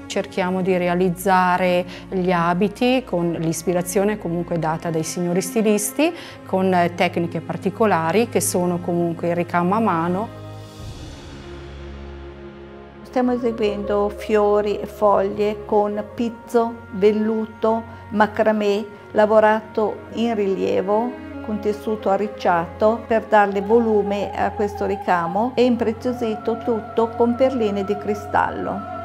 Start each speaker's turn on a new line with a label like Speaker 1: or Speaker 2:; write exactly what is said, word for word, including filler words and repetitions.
Speaker 1: Cerchiamo di realizzare gli abiti con l'ispirazione comunque data dai signori stilisti, con tecniche particolari che sono comunque il ricamo a mano.
Speaker 2: Stiamo eseguendo fiori e foglie con pizzo, velluto, macramè, lavorato in rilievo con tessuto arricciato per darle volume a questo ricamo e impreziosito tutto con perline di cristallo.